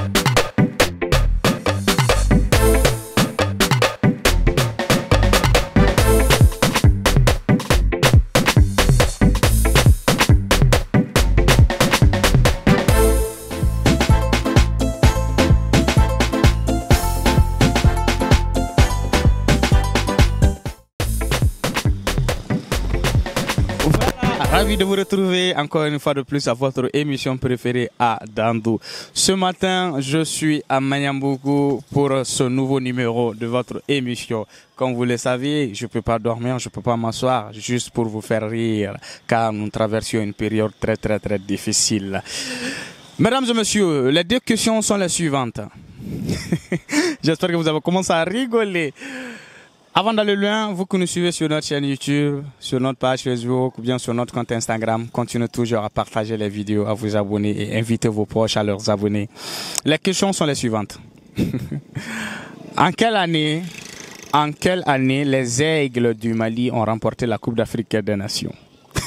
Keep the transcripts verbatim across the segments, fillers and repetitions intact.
Ravi de vous retrouver encore une fois de plus à votre émission préférée à Dandou. Ce matin, je suis à Manyambougou pour ce nouveau numéro de votre émission. Comme vous le savez, je ne peux pas dormir, je ne peux pas m'asseoir juste pour vous faire rire car nous traversions une période très très très difficile. Mesdames et messieurs, les deux questions sont les suivantes. J'espère que vous avez commencé à rigoler. Avant d'aller loin, vous qui nous suivez sur notre chaîne YouTube, sur notre page Facebook ou bien sur notre compte Instagram, continuez toujours à partager les vidéos, à vous abonner et invitez vos proches à leur abonner. Les questions sont les suivantes. En quelle année, en quelle année les Aigles du Mali ont remporté la Coupe d'Afrique des Nations?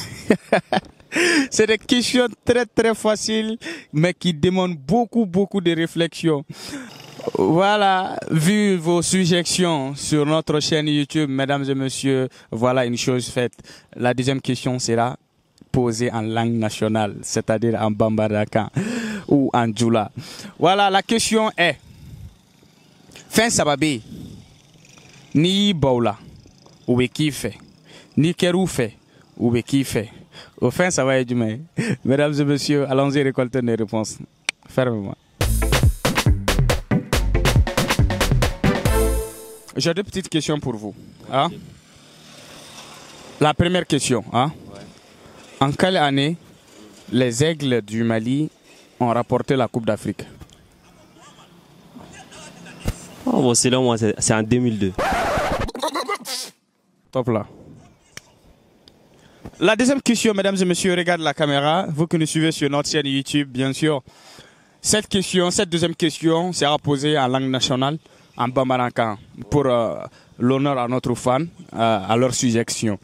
C'est des questions très très faciles, mais qui demandent beaucoup beaucoup de réflexion. Voilà, vu vos suggestions sur notre chaîne YouTube, mesdames et messieurs, voilà une chose faite. La deuxième question sera posée en langue nationale, c'est-à-dire en Bambarakan ou en Djoula. Voilà, la question est: Fin Sababé, ni Baula, ou Ekife, ni Keroufe, ou Ekife. Au fin, ça va être demain. Mesdames et messieurs, allons-y récolter les réponses. Fermez-moi. J'ai deux petites questions pour vous. Hein? La première question. Hein? Ouais. En quelle année les Aigles du Mali ont rapporté la Coupe d'Afrique? Oh, bon, selon moi, c'est en deux mille deux. Top là. La deuxième question, mesdames et messieurs, regarde la caméra. Vous qui nous suivez sur notre chaîne YouTube, bien sûr. Cette question, cette deuxième question sera posée en langue nationale, en Bambarakan, pour euh, l'honneur à notre fan, euh, à leur suggestion.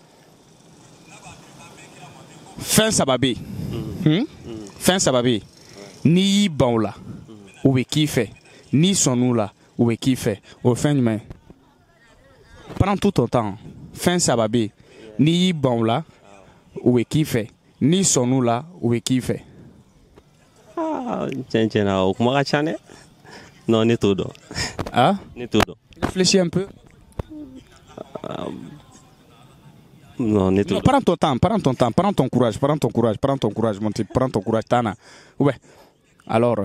Fin Sababé. Mm -hmm. hmm? Fin Sababé. Ouais. Ni Baoula, ou Ekife, ni Sonoula, ou Ekife. Au fin de main. Prends tout ton temps. Fin Sababé. Ni Baoula, ou Ekife, ni Sonoula, ou Ekife. Ah, tiens, tiens, au Kumagachane. Non, n'est tout. Ah? N'est tout. Réfléchis un peu. Euh, non, n'est tout. Prends ton temps, prends ton temps, prends ton courage, prends ton courage, prends ton courage, mon type, prends ton courage, Tana. Ouais. Alors,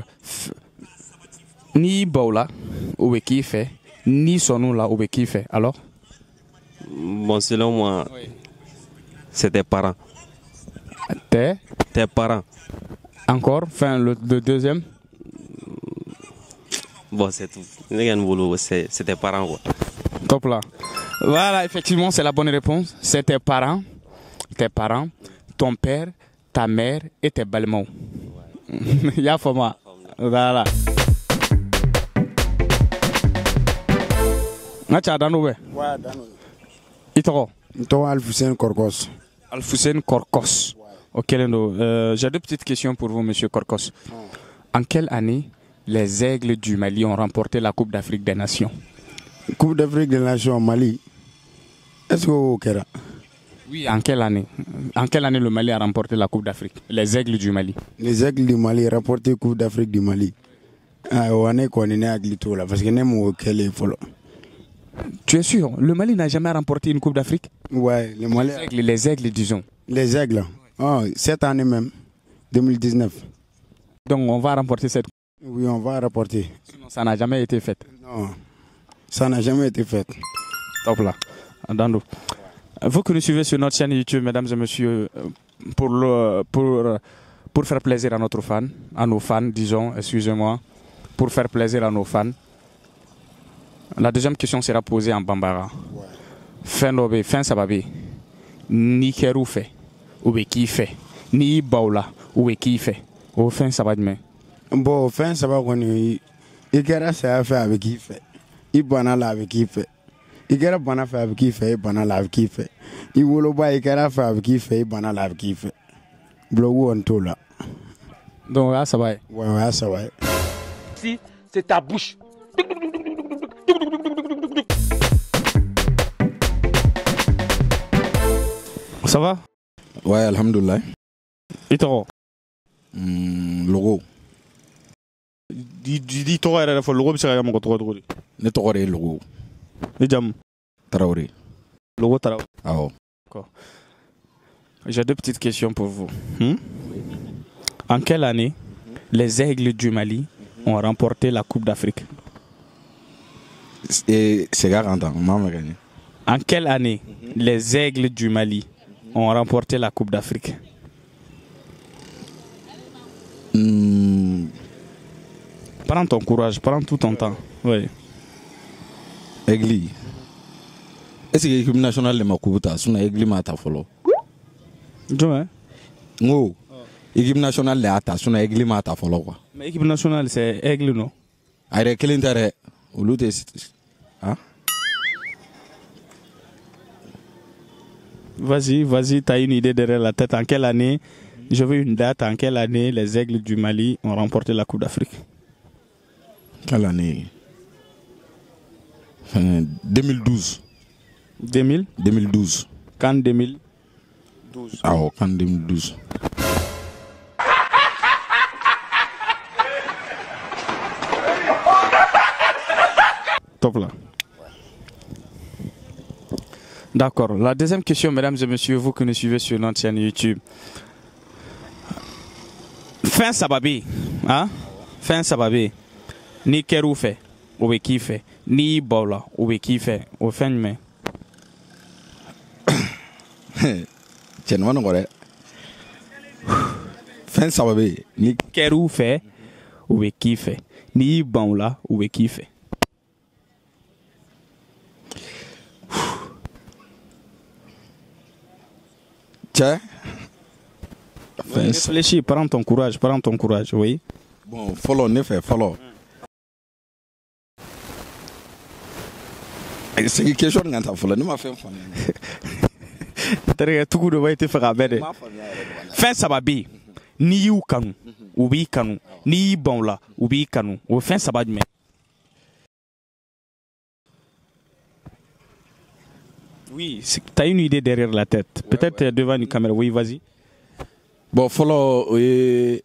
ni Baoula, ou Ekife, ni Sonoula, ou Ekife. Alors? Bon, selon moi, oui. C'est tes parents. Tes? Tes parents. Encore? Enfin, le, le deuxième? Bon, c'est tout. C'est tes parents. Quoi. Top là. Voilà, effectivement, c'est la bonne réponse. C'est tes parents, tes parents, ton père, ta mère et tes belles-mots. Il y a pour moi. Voilà. Nacha Danoué. Ouais, Danoué. Itoro. Itoro Alfoussène Korkos. Alfoussène Korkos. Ok, euh, j'ai deux petites questions pour vous, monsieur Korkos. En quelle année les Aigles du Mali ont remporté la Coupe d'Afrique des Nations? Coupe d'Afrique des Nations au Mali. Est-ce que vous avez? Oui, en quelle année? En quelle année le Mali a remporté la Coupe d'Afrique? Les Aigles du Mali. Les Aigles du Mali ont remporté la Coupe d'Afrique du Mali. Ah, on est connu à Glito là parce que nous sommes. Tu es sûr? Le Mali n'a jamais remporté une Coupe d'Afrique? Ouais, le Mali. Les Aigles, les Aigles, disons. Les Aigles. Oh, cette année même, deux mille dix-neuf. Donc on va remporter cette Coupe? Oui, on va rapporter. Sinon, ça n'a jamais été fait. Non, ça n'a jamais été fait. Top là. Dando. Vous que nous suivez sur notre chaîne YouTube, mesdames et messieurs, pour, le, pour, pour faire plaisir à notre fan, à nos fans, disons, excusez-moi, pour faire plaisir à nos fans, la deuxième question sera posée en Bambara. Fin Nobé, fin Sababé, ni Keroufe, ou Ekife, ni Baoula, ou Ekife, au fin Sabadme. Bon, fin Sabadme, il y a ça à faire avec qui fait. Il y a avec qui fait. Il y a bana fait avec qui fait, il y a avec qui fait. Il y a fait avec qui fait, il y a avec qui fait. Blogu on tout là. Donc, là, ça va. Ouais, ouais, ça va. Si, c'est ta bouche. Ça va? Ouais, alhamdoulilah. Et toi? Mm, logo. Di di toi era fa logo bisa yam ko to to. Ne togore logo. Ni jam. Traoré. Logo Traoré. Ah oh. D'accord. J'ai deux petites questions pour vous. Hmm? En quelle année les Aigles du Mali ont remporté la Coupe d'Afrique? Et c'est quarante ans, maman gagné. En quelle année les Aigles du Mali ont remporté la Coupe d'Afrique? Mm. Prends ton courage, prends tout ton temps. Oui. Aigli. Est-ce que l'équipe nationale de Makouta, c'est une Aigli Mata Folo? Dis-moi. Non. L'équipe nationale de Ata, c'est une Aigli Mata Folo. Mais l'équipe nationale, c'est Aigle, non? Aïe, quel intérêt? Au lieu de. Hein? Vas-y, vas-y, tu as une idée derrière la tête. En quelle année, je veux une date, en quelle année les Aigles du Mali ont remporté la Coupe d'Afrique? Quelle année? euh, deux mille douze. deux mille? deux mille douze. Quand deux mille douze? Ah, oh, quand deux mille douze. Top là. D'accord. La deuxième question, mesdames et messieurs, vous qui nous suivez sur notre chaîne YouTube. Fin sababi, hein? Fin sababi. Ni keru fait, ou be qui fait. Ni bola, ou be qui fait. Au fin de mai. Tiens, on va fin sababi. Ni keru fait, ou be qui fait. Ni bola, ou be qui fait. Tiens. Réfléchis, prends ton courage, prends ton courage, oui. Bon, follow, ne fait, follow. C'est une question de ta follow, ne m'a fait un fan. T'as tout de va être fait à bête. Fin sababi, ni ou kanu, ou bi kanu, ni bon là, ou bi kanu, ou fin sababi. Oui, tu as une idée derrière la tête. Peut-être ouais, ouais. Devant une caméra. Oui, vas-y. Bon, follow. Oui.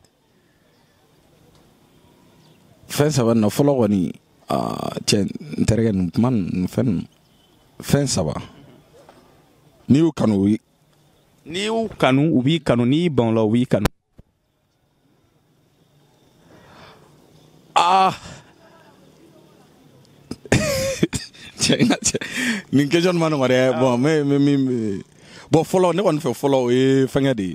Fin ça va, non, follow, wani. Ah, tiens, intérêt, man, fin. Fin ça va. Ni ou kanu, oui. Ni ou kanu, oui, kanu, ni bon là, oui, kanu. Ah! Ni question man ngare bon mais mais bon follow ne on fait follow et fanga di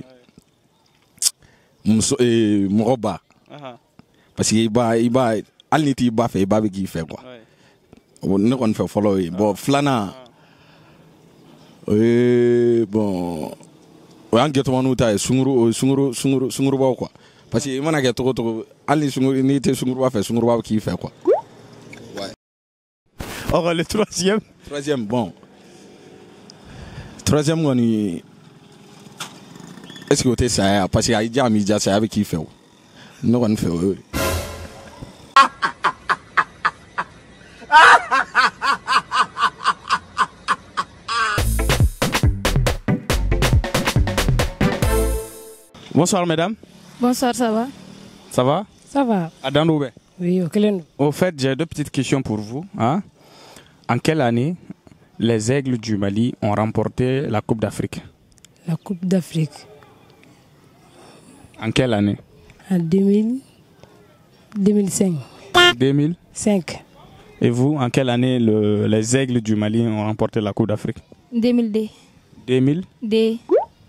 mso e moroba parce que ba iba alniti ba fait ba bi fait quoi ne on fait follow bon flana et bon on get one uta sunguru sunguru sunguru sunguru ba quoi parce que mana get to to alni sunguru ni te sunguru ba fait sunguru ba qui fait quoi. Or, le troisième. Troisième, bon. Troisième, on est. Est-ce que tu sais, parce qu'il y a déjà mis ça avec qui fait. Non, on fait. Bonsoir, mesdames. Bonsoir, ça va? Ça va? Ça va. Adandoube. Oui, ok. Au fait, j'ai deux petites questions pour vous. Hein? En quelle année les Aigles du Mali ont remporté la Coupe d'Afrique? La Coupe d'Afrique. En quelle année? En deux mille, deux mille cinq. deux mille cinq. Et vous, en quelle année le, les Aigles du Mali ont remporté la Coupe d'Afrique? deux mille deux. deux mille deux.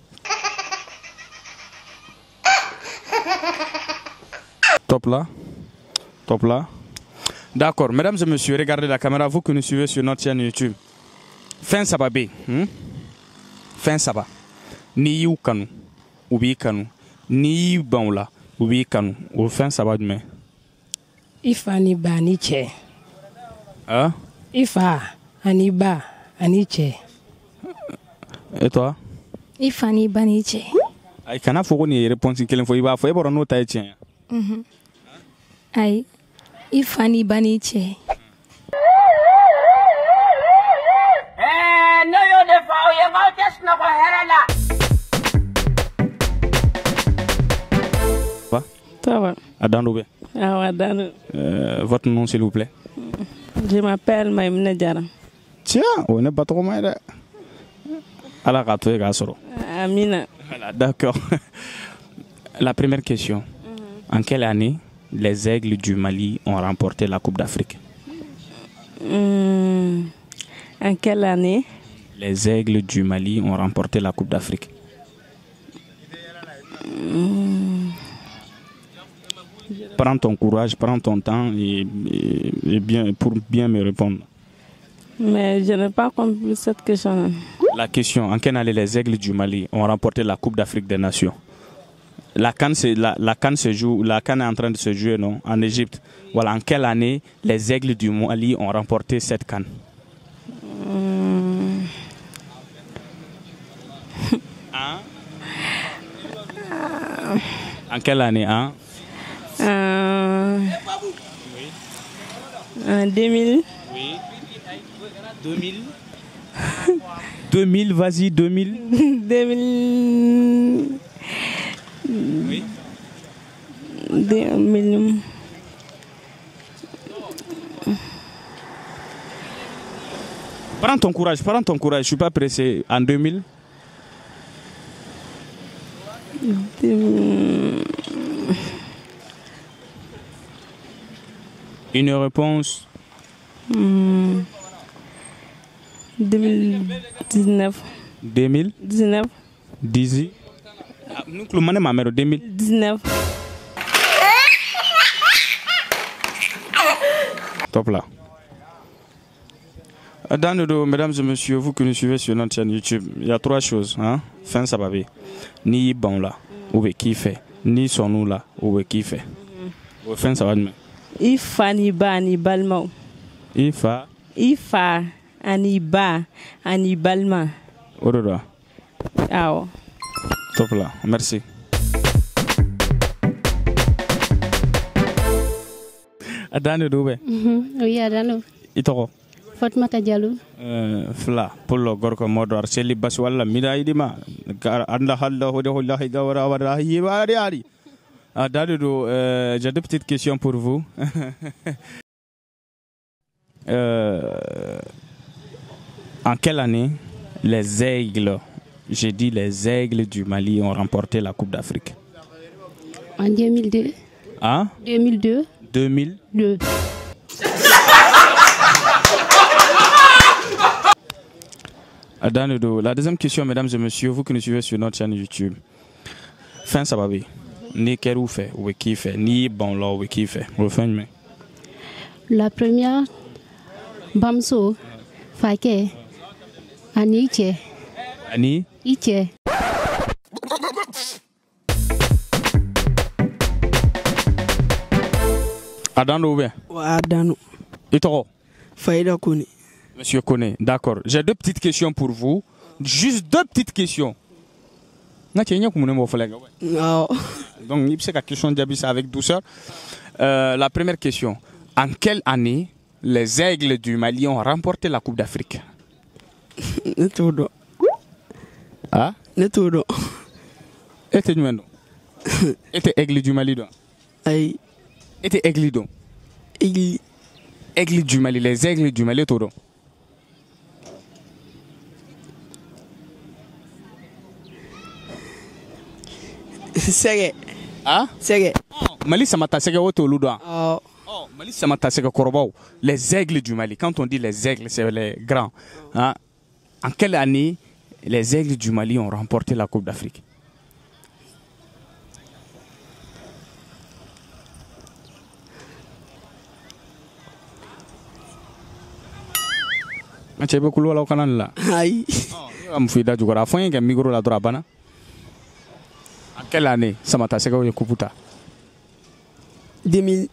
Top là. Top là. D'accord, mesdames et messieurs, regardez la caméra, vous que nous suivez sur notre chaîne YouTube. Fin sababi, hmm? Fin sabah. Ni yu kanu, ubi kanu, ni bon là, ubi kanu, ou fin sabah demain. Ifa ni ba ni che. Hein? Ifa, ani ba, ani che. Et toi? Ifa ni ba ni che. Ay kana foko ni réponse kelen fo iba fo e boro no tay tien. Mhm. Ay. Ifani Baniche. Ça va. Adano. Ah, Adano. Euh, votre nom, s'il vous plaît? Je m'appelle Maïmna Diara. Tiens, on n'est pas trop mal. Alors, à toi, Gassoro. Amina. Voilà, d'accord. La première question. Mm-hmm. En quelle année les Aigles du Mali ont remporté la Coupe d'Afrique? Mmh. En quelle année les Aigles du Mali ont remporté la Coupe d'Afrique? Mmh. Prends ton courage, prends ton temps et, et, et bien, pour bien me répondre. Mais je n'ai pas compris cette question. La question, en quelle année les Aigles du Mali ont remporté la Coupe d'Afrique des Nations? La CAN, la, la CAN se joue, la CAN est en train de se jouer, non, en Égypte. Voilà, en quelle année les Aigles du Mali ont remporté cette CAN? Mmh. Hein? En quelle année, hein? Euh, en deux mille. Oui. deux mille. deux mille, vas-y, deux mille. deux mille. Oui. deux mille. Prends ton courage, prends ton courage, je suis pas pressé. En deux mille. deux mille. Une réponse. Mmh. deux mille dix-neuf. deux mille dix-neuf. dix. Nous, le mané ma mère, deux mille dix-neuf. Top là. Dans le dos, mesdames et messieurs, vous qui nous suivez sur notre chaîne YouTube, il y a trois choses. Hein? Fin ça va bien. Ni bon là, ou qui fait. Ni son nous là, ou qui fait. Fin ça va bien. Ifa ni ba ni balma. Ifa. Ifa ani ba ani balma. Aurora. Ah. Top là, merci. Adano Doube. Oui, Adano. Itoro. Fatmata Diallo. Euh, Fla, Polo Gorko Modor, Seli Baswala, Mida Idima, Anda Halda, Hoda Higawara, Warahi, Wariari. Adano, euh, j'ai deux petites questions pour vous. euh, en quelle année les Aigles, j'ai dit les Aigles du Mali ont remporté la Coupe d'Afrique? En deux mille deux. Hein? deux mille deux. deux mille deux. Adano, la deuxième question, mesdames et messieurs, vous qui nous suivez sur notre chaîne YouTube. Fin ça va bien. Ni quel ou fait, ou qui fait, ni bon là, ou qui fait. Refin mais. La première, Bamso, Fake, Aniche. Ani? Iche. Adano ou bien? Adano. Et toi? Faïda Kone. Monsieur Kone, d'accord. J'ai deux petites questions pour vous. Juste deux petites questions. Donc, il y a la question avec douceur. Euh, la première question. En quelle année les Aigles du Mali ont remporté la Coupe d'Afrique? Netodo. Ah? Netodo. Et tu es Et tu Aigle du Mali donc? Aïe. Et tu Aigle donc? Aigle. Aigle du Mali, les Aigles du Mali, tout donc? Sege. Ah? Sege. Mali Samata Sege Otoluda. Oh. Oh, Mali Samata Sege Korobao. Les Aigles du Mali. Quand on dit les Aigles, c'est les grands. Hein? En quelle année les Aigles du Mali ont remporté la Coupe d'Afrique? Tu veux couler au canal là? Aïe. Je me fais du coup à fond que micro la drabana. En quelle année ça m'a tassé comme Kuputa? deux mille.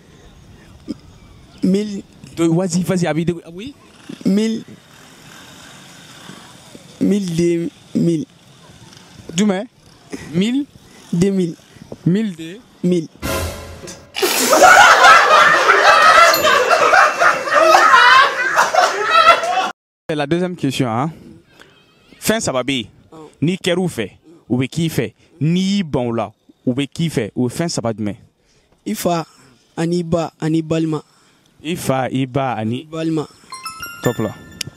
Mille. Vas-y, vas-y, habite. Oui. Mille. Mille deux mille. Demain. Mille. Deux mille. Mille deux. Mille. la deuxième question. Hein? Fin sababi. Ni keru fait. Ou be qui fait. Ni bon là. Ou be qui fait. Ou fin sabadme. Ifa, Aniba, Anibalma. Ifa, Iba, Ani. Balma. Top là.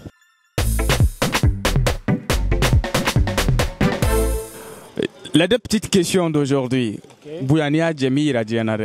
Les deux petites questions d'aujourd'hui. Bouyania, Djemi, Radianare.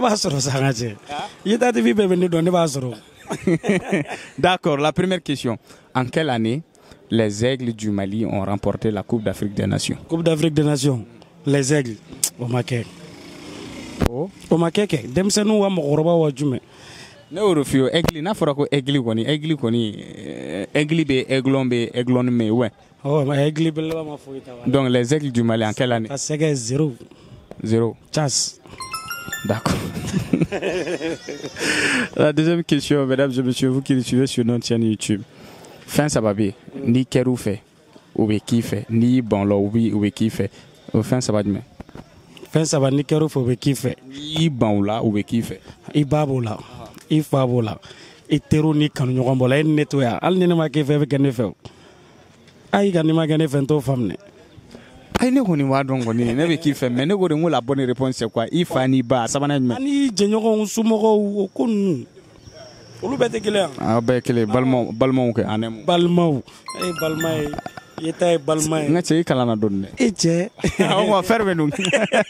D'accord, la première question. En quelle année les Aigles du Mali ont remporté la Coupe d'Afrique des Nations? Coupe d'Afrique des Nations. Les Aigles. Au Maquet. Oh. Au Maquet. Demsenou wa mokoroba wa jume. Ne orofio Aigle na fora ko Aigle koni Aigle koni Aigle be Aiglon be Aiglon me ouais. Oh, mais Aigle be la ma foita. Donc les Aigles du Mali en quelle année? Ça c'est zéro. Zéro. Chance. D'accord. La deuxième question, mesdames et messieurs, vous qui le suivez sur notre chaîne YouTube. Fin sababi, ni keru fait, ou be qui fait, ni bon lo oui ou be qui fait. Fin sababi. Fin sababi ni keru fait ou be qui fait. Ni bon là ou be qui fait. I babo la, i fabo la, i teru ni kanu ɲɔgɔn bɔ la, i nettoya. Hali ni ne ma kɛ fɛn bɛ kɛ ne fɛ o. Ayi ka ni ma kɛ ne fɛn t'o faamu dɛ. Ayi ne kɔni b'a dɔn kɔni ne bɛ k'i fɛ mais ne ko de n ko la bonne réponse c'est quoi? I fa ni ba sabanan jumɛn? Ani jɛɲɔgɔnw somɔgɔw o ko ninnu olu bɛɛ tɛ kelen yan. A bɛɛ ye kelen balimaw balimaw kɛ an aime. Balimaw e ye balima ye i ta ye balima ye. N ka cɛ i kalanna dɔɔni dɛ. E cɛ. O ma fɛrɛ bɛ nun.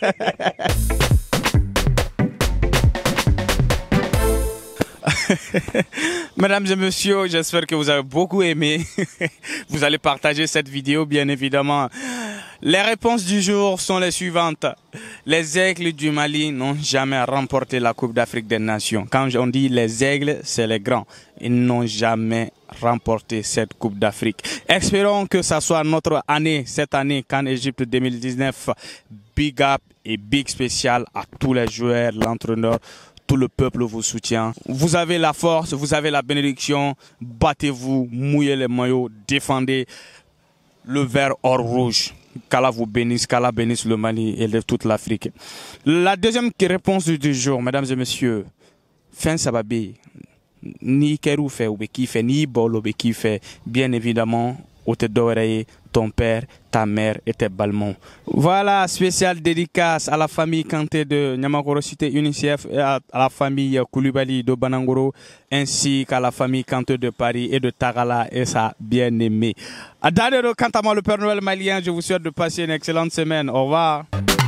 Mesdames et messieurs, j'espère que vous avez beaucoup aimé. Vous allez partager cette vidéo, bien évidemment. Les réponses du jour sont les suivantes. Les Aigles du Mali n'ont jamais remporté la Coupe d'Afrique des Nations. Quand on dit les Aigles, c'est les grands. Ils n'ont jamais remporté cette Coupe d'Afrique. Espérons que ça soit notre année, cette année, CAN Égypte deux mille dix-neuf. Big up et big spécial à tous les joueurs, l'entraîneur. Tout le peuple vous soutient. Vous avez la force, vous avez la bénédiction. Battez-vous, mouillez les maillots, défendez le vert or rouge. Qu'Allah vous bénisse, qu'Allah bénisse le Mali et toute l'Afrique. La deuxième réponse du jour, mesdames et messieurs, fin sababi, ni keru fait ou qui fait, ni bolo qui fait, bien évidemment, au te doré, ton père, ta mère et tes balmons. Voilà, spécial dédicace à la famille Kanté de Niamakoro Cité UNICEF et à, à la famille Koulibaly de Banangoro, ainsi qu'à la famille Kanté de Paris et de Tagala et sa bien-aimée. À Danero, quant à moi, le Père Noël malien, je vous souhaite de passer une excellente semaine. Au revoir.